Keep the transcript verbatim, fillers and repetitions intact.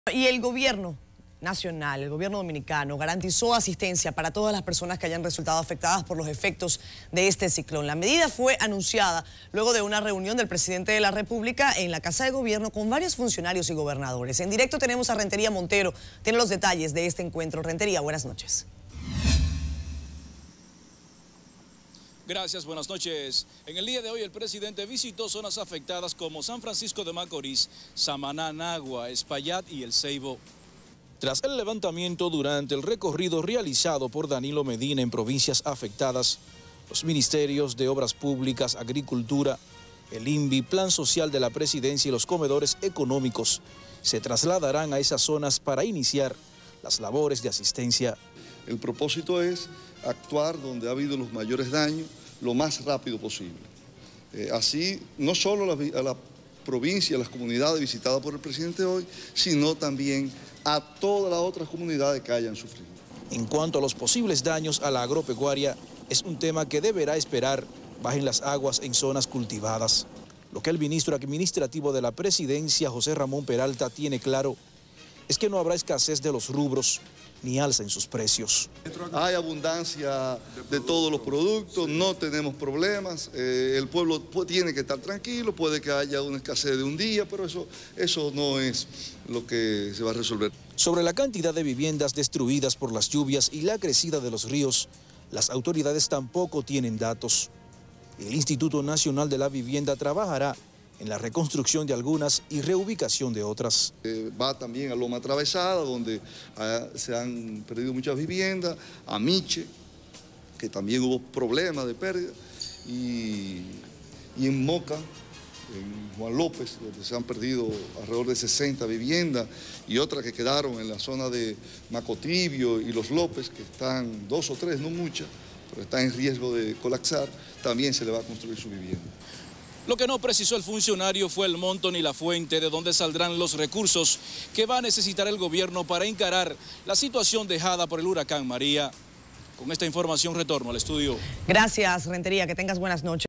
Y el gobierno nacional, el gobierno dominicano, garantizó asistencia para todas las personas que hayan resultado afectadas por los efectos de este ciclón. La medida fue anunciada luego de una reunión del presidente de la República en la Casa de Gobierno con varios funcionarios y gobernadores. En directo tenemos a Rentería Montero, tiene los detalles de este encuentro. Rentería, buenas noches. Gracias, buenas noches. En el día de hoy el presidente visitó zonas afectadas como San Francisco de Macorís, Samaná, Nagua, Espaillat y El Ceibo. Tras el levantamiento durante el recorrido realizado por Danilo Medina en provincias afectadas, los ministerios de Obras Públicas, Agricultura, el I N V I, Plan Social de la Presidencia y los comedores económicos se trasladarán a esas zonas para iniciar las labores de asistencia. El propósito es actuar donde ha habido los mayores daños lo más rápido posible. Eh, así, no solo a la, a la provincia, a las comunidades visitadas por el presidente hoy, sino también a todas las otras comunidades que hayan sufrido. En cuanto a los posibles daños a la agropecuaria, es un tema que deberá esperar bajen las aguas en zonas cultivadas. Lo que el ministro administrativo de la presidencia, José Ramón Peralta, tiene claro es que no habrá escasez de los rubros ni alza en sus precios. Hay abundancia de todos los productos, no tenemos problemas, eh, el pueblo tiene que estar tranquilo, puede que haya una escasez de un día, pero eso, eso no es lo que se va a resolver. Sobre la cantidad de viviendas destruidas por las lluvias y la crecida de los ríos, las autoridades tampoco tienen datos. El Instituto Nacional de la Vivienda trabajará en la reconstrucción de algunas y reubicación de otras. Eh, va también a Loma Atravesada, donde ah, se han perdido muchas viviendas, a Miche, que también hubo problemas de pérdida, y, y en Moca, en Juan López, donde se han perdido alrededor de sesenta viviendas, y otras que quedaron en la zona de Macotibio y Los López, que están dos o tres, no muchas, pero están en riesgo de colapsar, también se le va a construir su vivienda. Lo que no precisó el funcionario fue el monto ni la fuente de donde saldrán los recursos que va a necesitar el gobierno para encarar la situación dejada por el huracán María. Con esta información retorno al estudio. Gracias, Rentería, que tengas buenas noches.